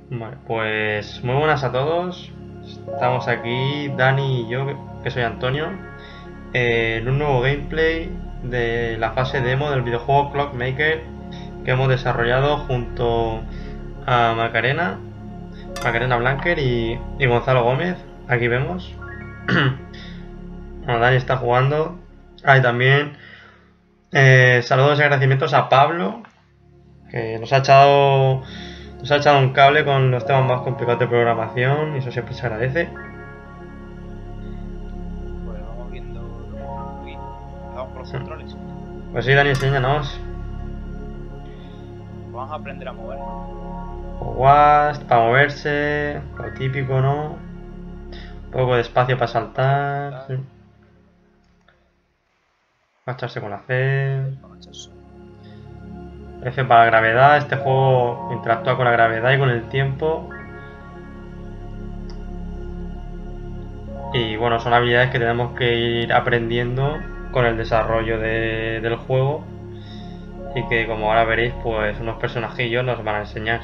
Vale, pues muy buenas a todos. Estamos aquí, Dani y yo, que soy Antonio, en un nuevo gameplay de la fase demo del videojuego Clockmaker que hemos desarrollado junto a Macarena Blanquer y Gonzalo Gómez. Aquí vemos. Bueno, Dani está jugando. Y también saludos y agradecimientos a Pablo, que nos ha echado un cable con los temas más complicados de programación y eso siempre se agradece. Pues vamos viendo lo que tenemos aquí. Vamos por los controles. Pues sí, Dani, enséñanos. Vamos a aprender a movernos. WASD para moverse, lo típico, ¿no? Un poco de espacio para saltar. Sí. Agacharse con la C. F para la gravedad. Este juego interactúa con la gravedad y con el tiempo. Y bueno, son habilidades que tenemos que ir aprendiendo con el desarrollo del juego. Y que, como ahora veréis, pues unos personajillos nos van a enseñar.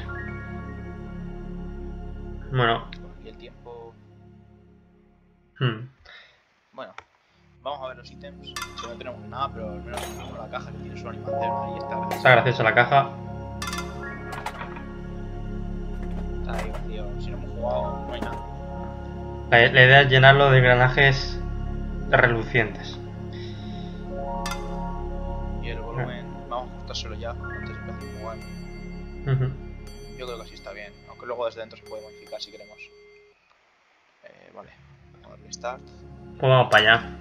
Bueno. Y el tiempo... Bueno, vamos a ver los ítems. Si no tenemos nada, pero al menos tenemos la caja que tiene su animación. Ahí está. Está graciosa la caja. Está ahí vacío. Si no hemos jugado, no hay nada. La idea es llenarlo de engranajes relucientes. Y el volumen, vamos a ajustárselo ya antes de empezar a jugar. Yo creo que así está bien, aunque luego desde dentro se puede modificar si queremos. Vale, vamos a darle start. Pues vamos para allá.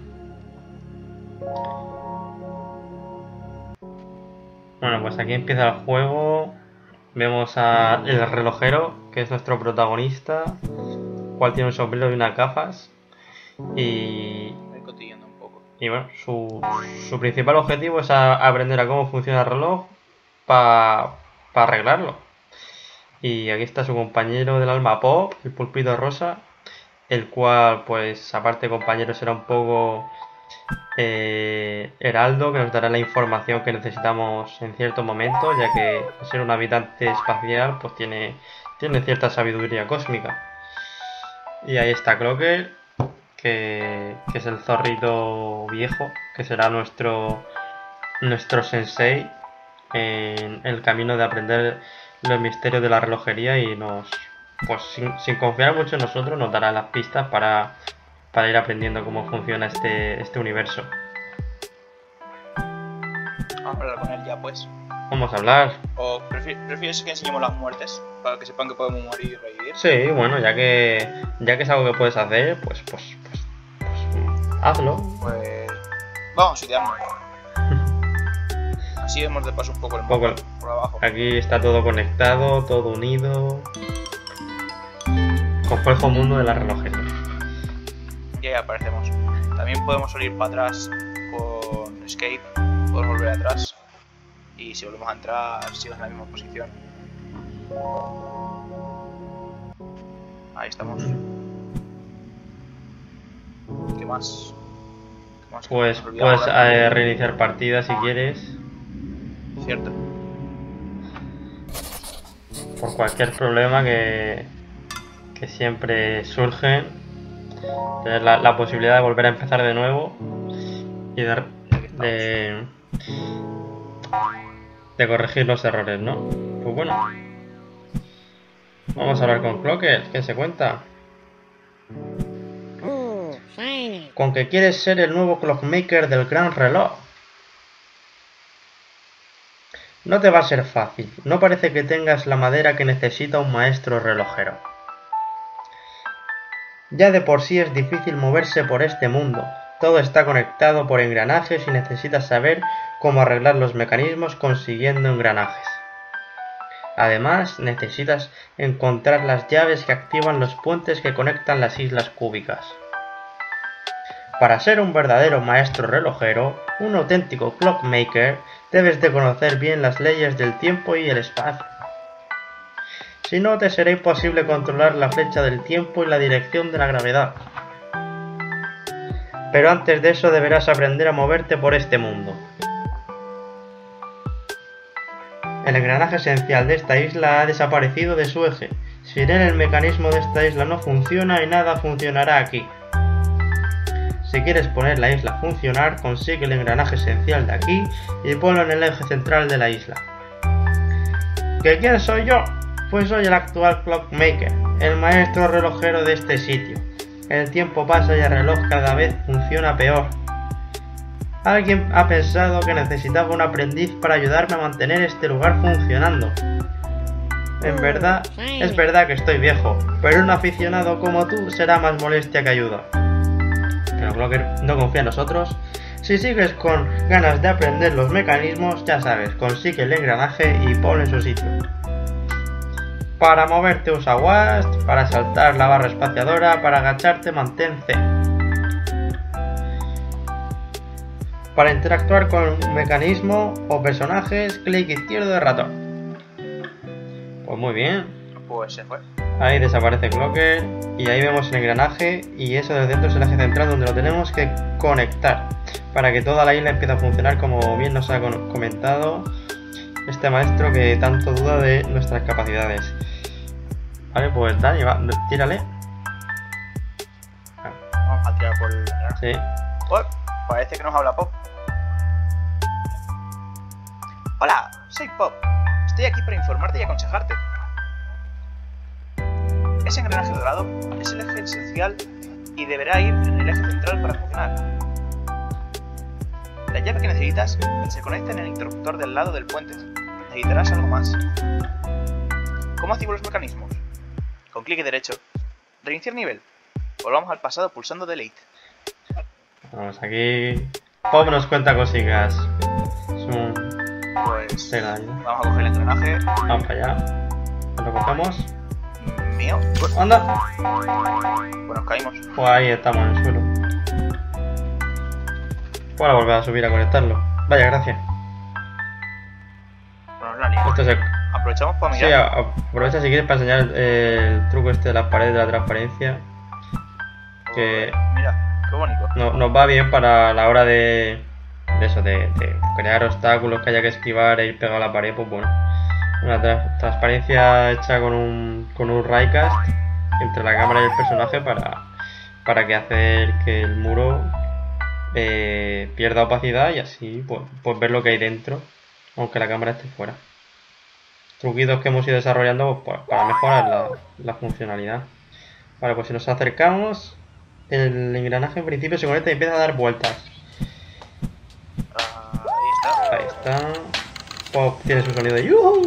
Bueno, pues aquí empieza el juego. Vemos al relojero, que es nuestro protagonista, cual tiene un sombrero y unas gafas. Y bueno, su principal objetivo es aprender a cómo funciona el reloj para arreglarlo. Y aquí está su compañero del alma Pop, el pulpito rosa, el cual, pues, aparte de compañero, será un poco heraldo, que nos dará la información que necesitamos en cierto momento, ya que al ser un habitante espacial, pues tiene cierta sabiduría cósmica. Y ahí está Clocker, que es el zorrito viejo, que será nuestro sensei en el camino de aprender los misterios de la relojería, y pues sin confiar mucho en nosotros, nos dará las pistas para ir aprendiendo cómo funciona este universo. Vamos a hablar con él ya, pues. Vamos a hablar. ¿O prefieres que enseñemos las muertes? Para que sepan que podemos morir y revivir. Sí, bueno, ya que es algo que puedes hacer, pues hazlo. Pues vamos a idearnos. Así vemos de paso un poco el mapa por abajo. Aquí está todo conectado, todo unido. Complejo mundo de la relojería. Y ahí aparecemos. También podemos salir para atrás con escape. Podemos volver atrás. Y si volvemos a entrar, sigo en la misma posición. Ahí estamos. ¿Qué más? Pues puedes reiniciar partida si quieres. Cierto. Por cualquier problema que siempre surge, tener la posibilidad de volver a empezar de nuevo y de corregir los errores, ¿no? Pues bueno, vamos a hablar con Clocker. ¿Qué se cuenta? Con que quieres ser el nuevo Clockmaker del gran reloj. No te va a ser fácil. No parece que tengas la madera que necesita un maestro relojero. Ya de por sí es difícil moverse por este mundo. Todo está conectado por engranajes y necesitas saber cómo arreglar los mecanismos consiguiendo engranajes. Además, necesitas encontrar las llaves que activan los puentes que conectan las islas cúbicas. Para ser un verdadero maestro relojero, un auténtico clockmaker, debes de conocer bien las leyes del tiempo y el espacio. Si no, te será imposible controlar la flecha del tiempo y la dirección de la gravedad. Pero antes de eso deberás aprender a moverte por este mundo. El engranaje esencial de esta isla ha desaparecido de su eje. Sin él el mecanismo de esta isla no funciona y nada funcionará aquí. Si quieres poner la isla a funcionar, consigue el engranaje esencial de aquí y ponlo en el eje central de la isla. ¿Que quién soy yo? Pues soy el actual Clockmaker, el maestro relojero de este sitio. El tiempo pasa y el reloj cada vez funciona peor. Alguien ha pensado que necesitaba un aprendiz para ayudarme a mantener este lugar funcionando. Es verdad que estoy viejo, pero un aficionado como tú será más molestia que ayuda. Pero Clocker no confía en nosotros. Si sigues con ganas de aprender los mecanismos, ya sabes, consigue el engranaje y ponlo en su sitio. Para moverte usa WASD, para saltar la barra espaciadora, para agacharte mantén C. Para interactuar con un mecanismo o personajes, clic izquierdo de ratón. Pues muy bien. Pues se fue. Ahí desaparece Clocker y ahí vemos el engranaje y eso desde dentro es el eje central donde lo tenemos que conectar para que toda la isla empiece a funcionar como bien nos ha comentado este maestro que tanto duda de nuestras capacidades. Vale, pues Dani, tírale. Vamos a tirar por el engranaje. Sí. Oh, parece que nos habla Pop. Hola, soy Pop. Estoy aquí para informarte y aconsejarte. Ese engranaje dorado es el eje esencial y deberá ir en el eje central para funcionar. La llave que necesitas se conecta en el interruptor del lado del puente. Necesitarás algo más. ¿Cómo activo los mecanismos? Con clic derecho. Reiniciar nivel. Volvamos al pasado pulsando Delete. Vamos aquí. Pop nos cuenta cositas. Pues Venga, vamos a coger el engranaje. vamos para allá. Lo cogemos. Mío. ¡Anda! Pues nos caímos. Pues ahí estamos en el suelo. Ahora volver a subir a conectarlo. Vaya, gracias. Bueno, la liamos. Esto es el... Aprovechamos para Sí, mirar. aprovecha si quieres para enseñar el truco este de las paredes de la transparencia. Que Mira, qué bonito. nos va bien para la hora de eso, de crear obstáculos que haya que esquivar e ir pegado a la pared, pues bueno. Una transparencia hecha con un Raycast entre la cámara y el personaje para que hacer que el muro pierda opacidad y así pues ver lo que hay dentro, aunque la cámara esté fuera. Truquitos que hemos ido desarrollando pues, para mejorar la funcionalidad. Vale, pues si nos acercamos, el engranaje en principio se conecta y empieza a dar vueltas. Ahí está. Ahí está. Pop tiene su sonido de ¡yuhu!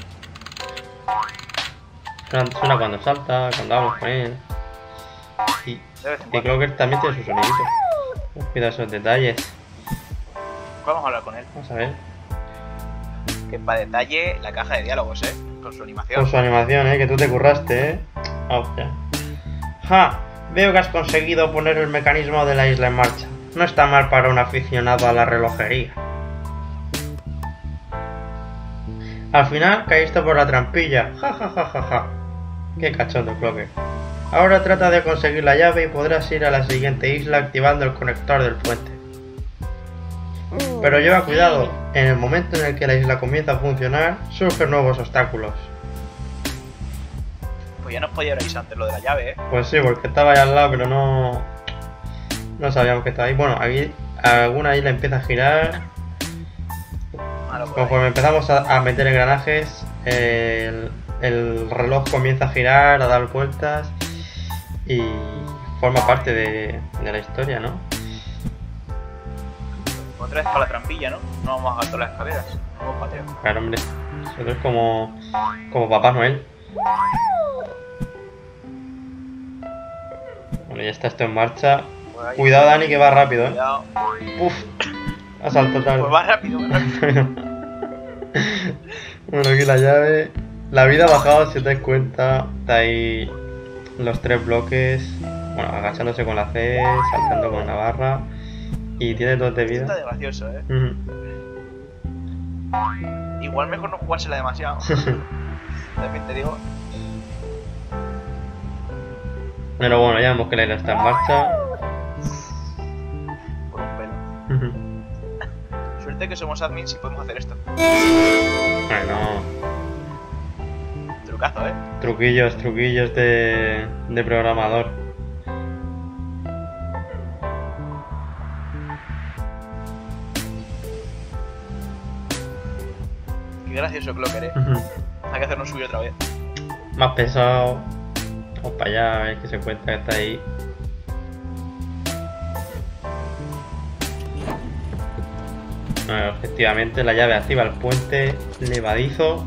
Suena cuando salta, cuando hablas con él. Y Clocker también tiene su sonidito. Cuida esos detalles. Vamos a hablar con él. Vamos a ver. Que para detalle la caja de diálogos, con su animación. Con su animación, que tú te curraste, Hostia. ¡Ja! Veo que has conseguido poner el mecanismo de la isla en marcha. No está mal para un aficionado a la relojería. Al final caíste por la trampilla. Ja ja ja ja ja. Qué cachondo, Clocker. Ahora trata de conseguir la llave y podrás ir a la siguiente isla activando el conector del puente. Pero lleva cuidado, en el momento en el que la isla comienza a funcionar, surgen nuevos obstáculos. Pues ya nos podía avisar antes lo de la llave, Pues sí, porque estaba ahí al lado, pero no sabíamos que estaba ahí. Bueno, aquí alguna isla empieza a girar. Conforme empezamos a meter engranajes, el reloj comienza a girar, a dar vueltas y forma parte de la historia, ¿no? Otra vez para la trampilla, ¿no? No vamos a saltar las escaleras, no vamos pateo. Claro, hombre, eso es como Papá Noel. Bueno, ya está esto en marcha. Cuidado, Dani, que va rápido, Cuidado. Uf, ha saltado tarde. Pues va rápido, va rápido. Bueno, aquí la llave. La vida ha bajado, si te das cuenta. Está ahí los tres bloques. Bueno, agachándose con la C, saltando con la barra. Y tiene 2 de vida. Está de gracioso, Igual mejor no jugársela demasiado. También te digo. Pero bueno, ya vemos que la isla está en marcha. Por un pelo. Suerte que somos admins y podemos hacer esto. Bueno. Trucazo, Truquillos de programador. Qué gracioso Clocker, Hay que hacernos subir otra vez. Más pesado. Vamos para allá a ver qué se encuentra, que está ahí. Bueno, efectivamente la llave activa el puente levadizo.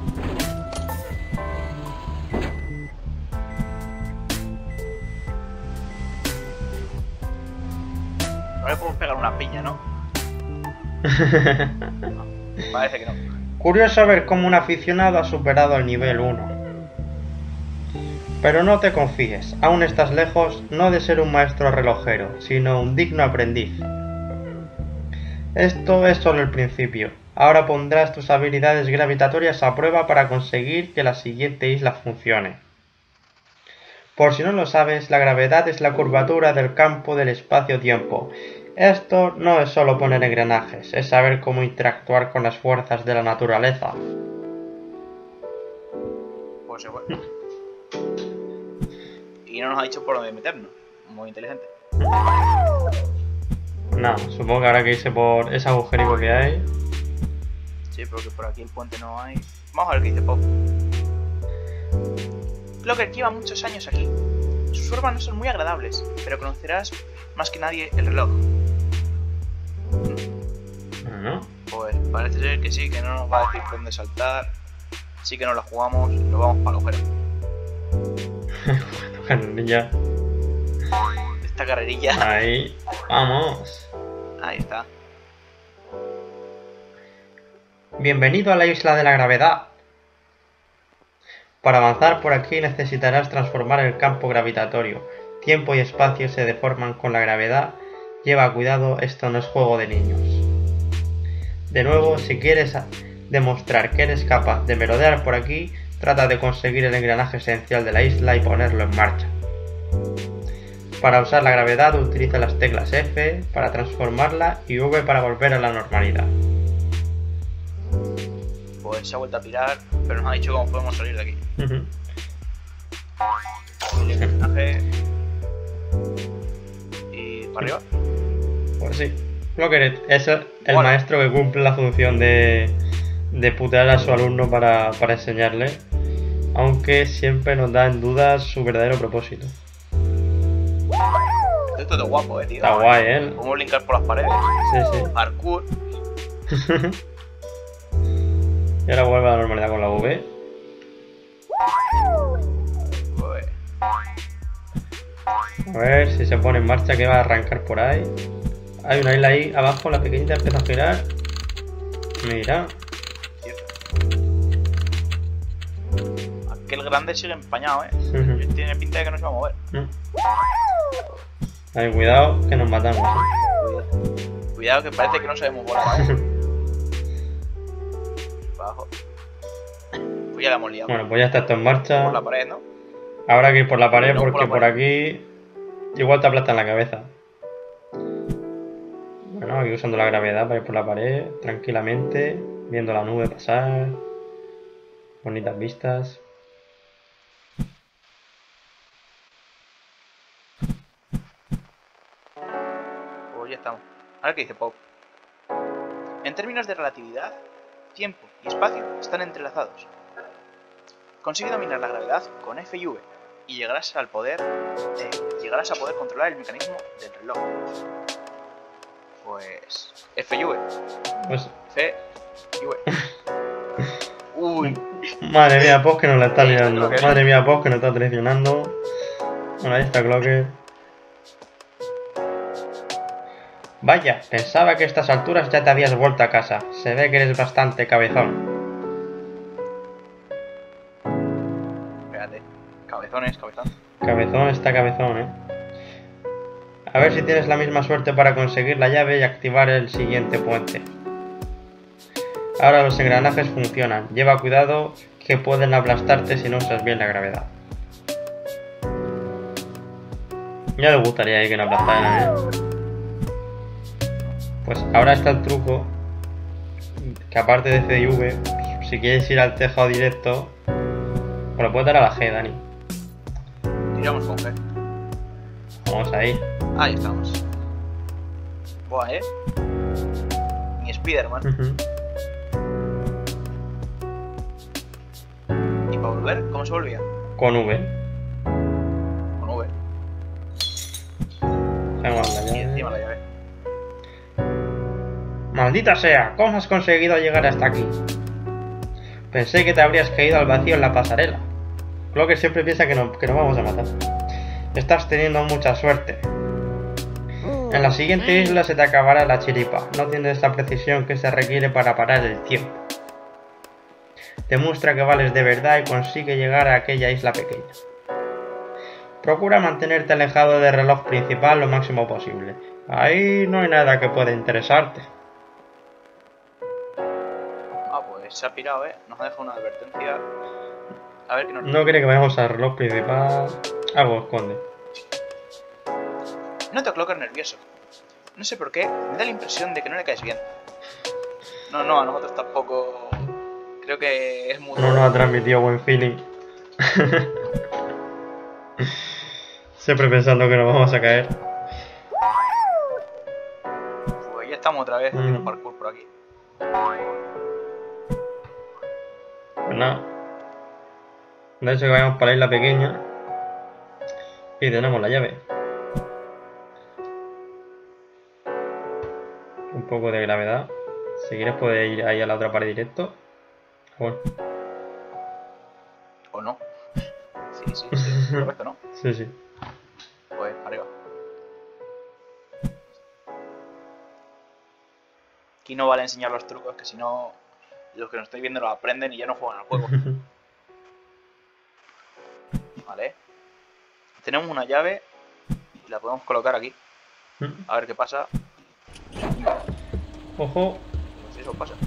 No le podemos pegar una piña, ¿no? No, parece que no. Curioso ver cómo un aficionado ha superado el nivel 1. Pero no te confíes, aún estás lejos no de ser un maestro relojero, sino un digno aprendiz. Esto es solo el principio. Ahora pondrás tus habilidades gravitatorias a prueba para conseguir que la siguiente isla funcione. Por si no lo sabes, la gravedad es la curvatura del campo del espacio-tiempo. Esto no es solo poner engranajes, es saber cómo interactuar con las fuerzas de la naturaleza. Pues se fue. Y no nos ha dicho por dónde meternos. Muy inteligente. No, supongo que habrá que irse por ese agujerico que hay. Sí, porque por aquí el puente no hay. Vamos a ver qué dice Pop. Clocker lleva muchos años aquí. Sus formas no son muy agradables, pero conocerás más que nadie el reloj. ¿No? Pues parece ser que sí, que no nos va a decir por dónde saltar. Sí que no la jugamos, nos vamos para el agujero. Carrerilla. Esta carrerilla. Ahí, vamos. Ahí está. Bienvenido a la isla de la gravedad. Para avanzar por aquí necesitarás transformar el campo gravitatorio. Tiempo y espacio se deforman con la gravedad. Lleva cuidado, esto no es juego de niños. De nuevo, si quieres demostrar que eres capaz de merodear por aquí, trata de conseguir el engranaje esencial de la isla y ponerlo en marcha. Para usar la gravedad utiliza las teclas F para transformarla y V para volver a la normalidad. Pues se ha vuelto a pirar, pero nos ha dicho cómo podemos salir de aquí. El engranaje. Y para arriba. Pues sí. Clocker es el Bueno. maestro que cumple la función de putear a su alumno para enseñarle, aunque siempre nos da en dudas su verdadero propósito. Esto es todo guapo, tío. Está guay, ¿eh? Podemos linkar por las paredes. Sí, sí. Parkour. Y ahora vuelve a la normalidad con la V. Pues, A ver si se pone en marcha, que va a arrancar por ahí. Hay una isla ahí abajo, la pequeñita empieza a girar. Mira. aquel grande sigue empañado, Tiene pinta de que no se va a mover. Ay, cuidado, que nos matamos. Cuidado que parece que no sabemos volar. Abajo. Pues ya la hemos liado. Bueno, pues ya está esto en marcha. Por la pared, ¿no? Habrá que ir por la pared No, porque por la por aquí igual te aplastan la cabeza. Bueno, aquí usando la gravedad para ir por la pared tranquilamente, viendo la nube pasar. Bonitas vistas. Pues ya estamos. A ver qué dice Pop. En términos de relatividad, tiempo y espacio están entrelazados. Consigue dominar la gravedad con F y V y llegarás a poder controlar el mecanismo del reloj. Pues F y V. Pues, F y V. Uy. madre mía, Pop que nos la está liando. Clocker. Madre mía, Pop que nos está traicionando. Bueno, ahí está Clocker. Vaya, pensaba que a estas alturas ya te habías vuelto a casa. Se ve que eres bastante cabezón. Espérate. Cabezones, cabezón. Cabezón está cabezón, A ver si tienes la misma suerte para conseguir la llave y activar el siguiente puente. Ahora los engranajes funcionan. Lleva cuidado que pueden aplastarte si no usas bien la gravedad. Ya le gustaría ahí que no aplastaran, Pues ahora está el truco, que aparte de C y V, si quieres ir al tejado directo, O le puedes dar a la G, Dani. Tiramos con G. Vamos ahí. Ahí estamos. Buah, Ni Spiderman. ¿Y para volver? ¿Cómo se volvía? Con V. Con V. Tenemos la Y llave. encima la llave. Maldita sea, ¿cómo has conseguido llegar hasta aquí? Pensé que te habrías caído al vacío en la pasarela. Clocker siempre piensa que nos vamos a matar. Estás teniendo mucha suerte. En la siguiente isla se te acabará la chiripa. No tienes la precisión que se requiere para parar el tiempo. Demuestra que vales de verdad y consigue llegar a aquella isla pequeña. Procura mantenerte alejado del reloj principal lo máximo posible. Ahí no hay nada que pueda interesarte. Ah, pues se ha pirado, Nos ha dejado una advertencia. A ver qué nos... No quiere que vayamos al reloj principal. Algo esconde. Noto a Clocker nervioso. No sé por qué, me da la impresión de que no le caes bien. No, a nosotros tampoco. Creo que es muy... No nos ha transmitido buen feeling. Siempre pensando que nos vamos a caer. Pues ya estamos otra vez haciendo parkour por aquí. Pues nada. De hecho que vayamos para la isla pequeña. Y tenemos la llave. Un poco de gravedad. Si quieres puedes ir ahí a la otra pared directo. Bueno. ¿O no? Sí. Correcto, ¿no? Sí. Pues arriba. Aquí no vale enseñar los trucos, que si no los que nos estáis viendo los aprenden y ya no juegan al juego. Vale. Tenemos una llave y la podemos colocar aquí. A ver qué pasa. Ojo. Pues eso pasa.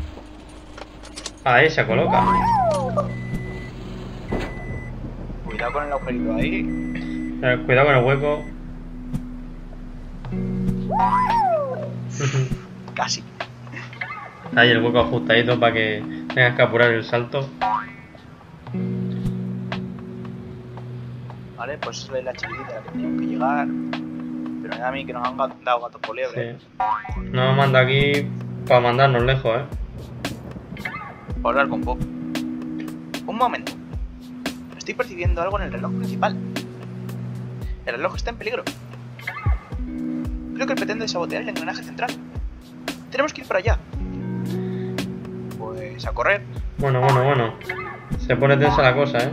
Ahí se coloca. Cuidado con el agujerito ahí. Cuidado con el hueco. Casi. Ahí el hueco ajustadito para que tengas que apurar el salto. Vale, pues eso es la chiquitita a la que tenemos que llegar. Pero me da a mí que nos han dado gatos por liebre. Sí. Nos manda aquí para mandarnos lejos, Para hablar con Bob. Un momento. Estoy percibiendo algo en el reloj principal. El reloj está en peligro. Creo que pretende sabotear el engranaje central. Tenemos que ir para allá. Pues a correr. Bueno. Se pone tensa la cosa,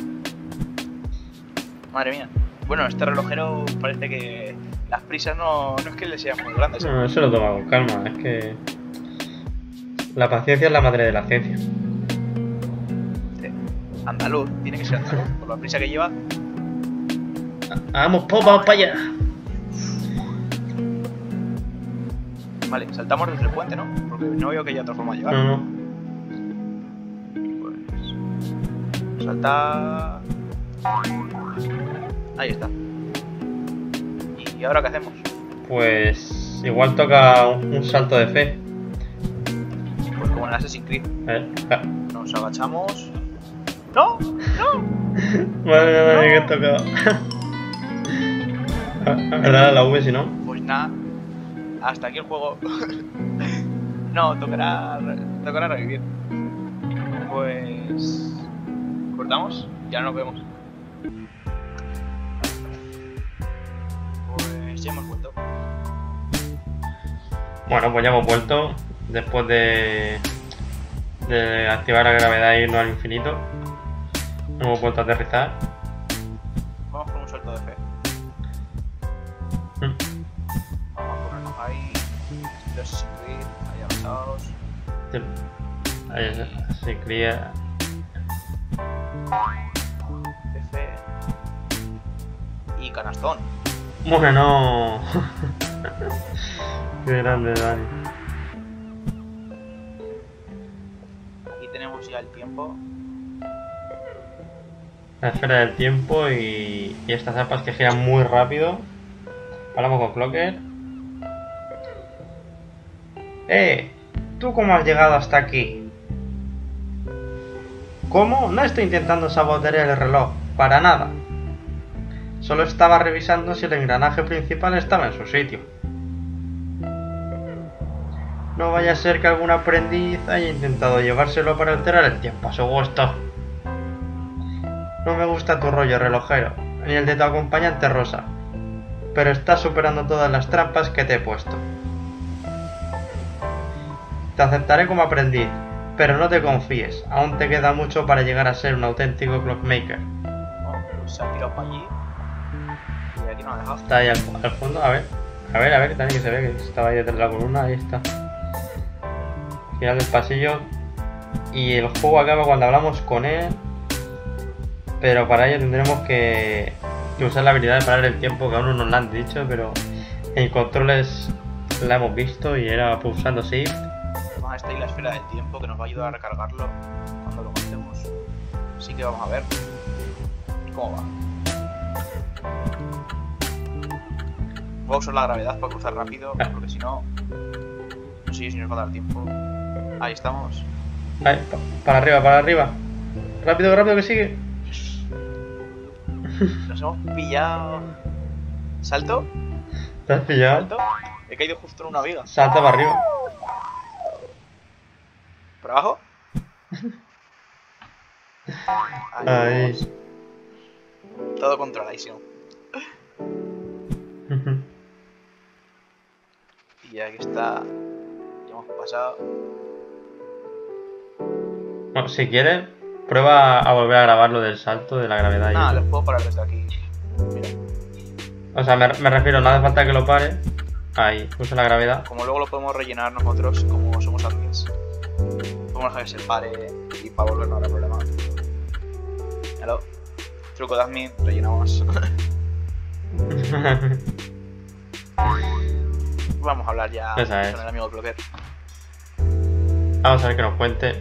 Madre mía. Bueno, este relojero parece que las prisas no es que le sean muy grandes. No, eso lo toma con calma, es que la paciencia es la madre de la ciencia. Andaluz, tiene que ser andaluz, por la prisa que lleva. Vamos, vamos para allá. Vale, saltamos desde el puente, ¿no? Porque no veo que haya otra forma de llegar. No. Pues... salta... Ahí está. ¿Y ahora qué hacemos? Pues igual toca un salto de fe. Pues como en el Assassin's Creed. Nos agachamos... ¡No! Madre mía, que he tocado. ¿Verdad la V si no? Pues nada. Hasta aquí el juego. No, tocará revivir. Pues... ¿cortamos? Ya nos vemos. Pues ya hemos vuelto. Bueno, pues ya hemos vuelto. Después de activar la gravedad e irnos al infinito. Hemos vuelto a aterrizar. Vamos con un salto de fe. Vamos a ponernos ahí. Los Creed, ahí avanzados. Ahí se cría. F. Y canastón. Bueno. Qué grande, Dani. Aquí tenemos ya el tiempo. La esfera del tiempo y estas zapas que giran muy rápido. Hablamos con Clocker. ¿Tú cómo has llegado hasta aquí? ¿Cómo? No estoy intentando sabotear el reloj, para nada. Solo estaba revisando si el engranaje principal estaba en su sitio. No vaya a ser que algún aprendiz haya intentado llevárselo para alterar el tiempo a su gusto. No me gusta tu rollo relojero, ni el de tu acompañante Rosa, pero estás superando todas las trampas que te he puesto. Te aceptaré como aprendiz, pero no te confíes, aún te queda mucho para llegar a ser un auténtico clockmaker. Bueno, pues se ha tirado para allí. Y aquí no ha dejado. Está ahí al fondo, a ver, también que se ve que estaba ahí detrás de la columna, ahí está. Al final del pasillo. Y el juego acaba cuando hablamos con él. Pero para ello tendremos que usar la habilidad de parar el tiempo, que aún no nos lo han dicho, pero en controles la hemos visto y era pulsando Shift. Además está ahí la esfera del tiempo que nos va a ayudar a recargarlo cuando lo montemos. Así que vamos a ver cómo va. Voy a usar la gravedad para cruzar rápido, porque si no, no sé si nos va a dar tiempo. Ahí estamos. Ahí, para arriba. Rápido que sigue. Nos hemos pillado. ¿Salto? ¿Te has pillado? ¿Salto? He caído justo en una viga. Salta para arriba. ¿Por abajo? Ahí. Vamos. Todo controladísimo. Y aquí está. Ya hemos pasado. Bueno, si quieres, prueba a volver a grabar lo del salto de la gravedad. Nada, y los eso. puedo parar desde aquí. Mira. O sea, me refiero, no hace falta que lo pare. Ahí, usa la gravedad. Como luego lo podemos rellenar nosotros, como somos admins. Podemos dejar que se pare y para volver no habrá problema. Hello. Truco de admin, rellenamos. Vamos a hablar ya Esa es. con el amigo Clocker. Vamos a ver que nos cuente.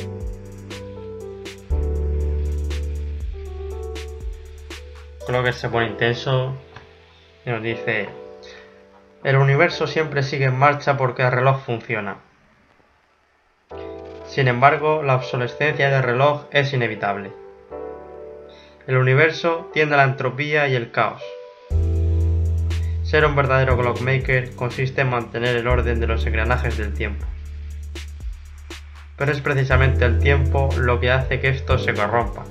Creo que se pone intenso y nos dice: el universo siempre sigue en marcha porque el reloj funciona. Sin embargo, la obsolescencia del reloj es inevitable. El universo tiende a la entropía y el caos. Ser un verdadero clockmaker consiste en mantener el orden de los engranajes del tiempo. Pero es precisamente el tiempo lo que hace que esto se corrompa.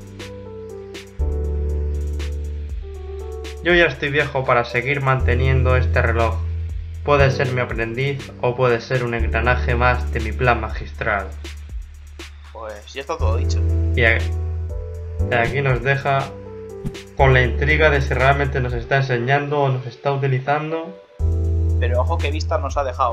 Yo ya estoy viejo para seguir manteniendo este reloj. Puede ser mi aprendiz o puede ser un engranaje más de mi plan magistral. Pues ya está todo dicho. Y aquí nos deja con la intriga de si realmente nos está enseñando o nos está utilizando. Pero ojo que vista nos ha dejado,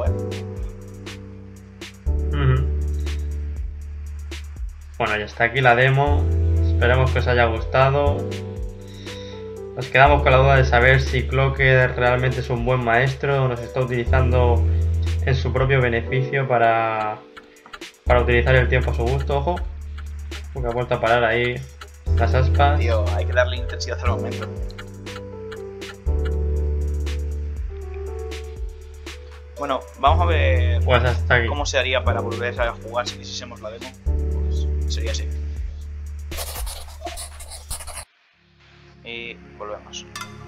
Bueno, ya está aquí la demo. Esperemos que os haya gustado. Nos quedamos con la duda de saber si Clocker realmente es un buen maestro o nos está utilizando en su propio beneficio para utilizar el tiempo a su gusto. Ojo, porque ha vuelto a parar ahí las aspas. Tío, hay que darle intensidad al momento. Bueno, vamos a ver Pues hasta aquí. cómo se haría para volver a jugar si quisiésemos la demo. Pues sería así. Y volvemos.